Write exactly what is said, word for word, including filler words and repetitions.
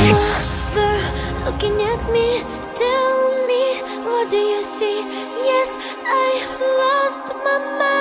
Mother, looking at me, tell me, what do you see? Yes, I lost my mind.